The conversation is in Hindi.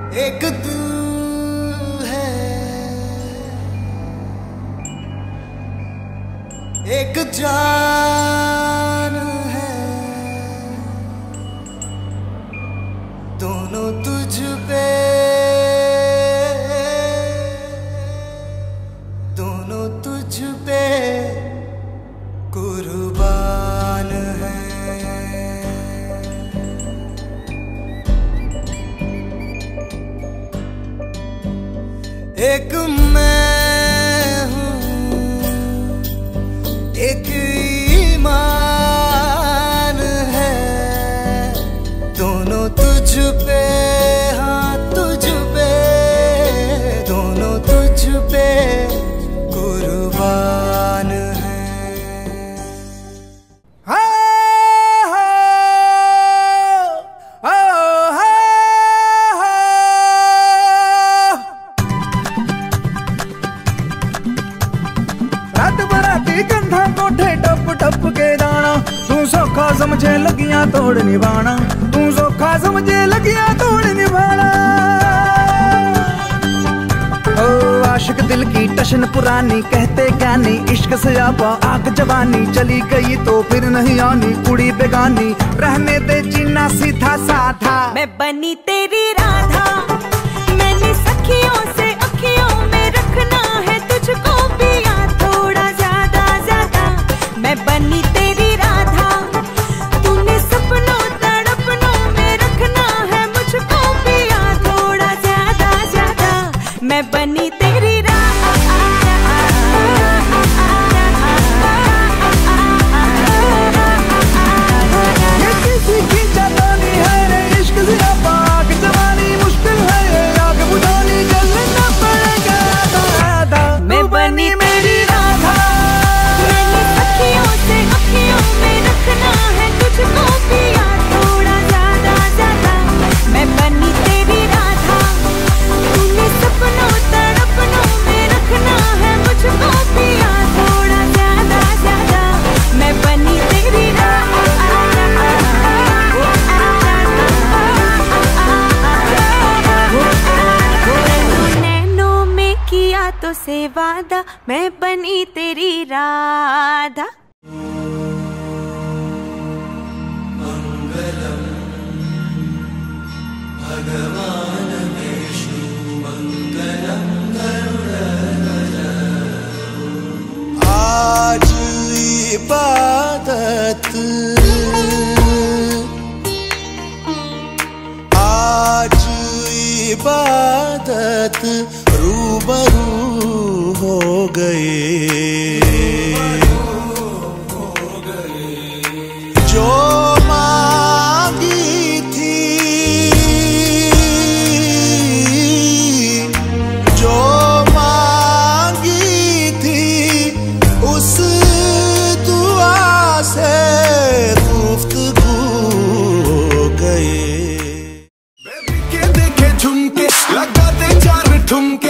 एक तू है, एक जान है, दोनों तुझ पे, दोनों तुझ पे कुर्बान है। एक मैं हूँ, एक ईमान है, दोनों तुझ पे, हाँ तुझ पे, दोनों तुझ पे कुर्बान है। कंधा कोठे टप टप के दाना, तू सौखा समझे लगियां तोड़ निभाना, तू सौखा समझे लगियां तोड़ निभाना। ओ आशिक दिल की टशन पुरानी, कहते ज्ञानी इश्क से आपा आग जवानी, चली गई तो फिर नहीं आनी, कुड़ी बेगानी रहने दे जीना सीधा साधा। मैं बनी तेरी राधा, मैंने सखियों से अखियों में रखना है तुझको पिया थोड़ा ज्यादा ज्यादा। मैं बनी तेरी राधा, तूने सपनों तड़पनों में रखना है मुझको पिया थोड़ा ज्यादा ज्यादा। मैं बनी तेरी राधा, ये किसी की जवानी है रे, इश्क से पाक जवानी मुश्किल है, आग बुझानी जलना पड़ेगा दादा। मैं बनी मेरी राधा, मैंने सखियों से अखियों में रखना है तुझको पिया थोड़ा ज्यादा ज्यादा। मैं बनी तेरी राधा, तूने सपनों तड़पनों में रखना है मुझको पिया थोड़ा ज्यादा ज्यादा। मैं बनी तेरी राधा, नैनों में किया तो से वादा, मैं बनी तेरी राधा। मंगलम भगवान विष्णु मंगलम गरुड़ध्वज। आज इबादत, आज इबादत रूबरू हो गए, जो मांगी थी, जो मांगी थी, उस दुआ से गुफ्तगू हो गए। बेबी के देखे झुमके, लगाते चार ठुमके,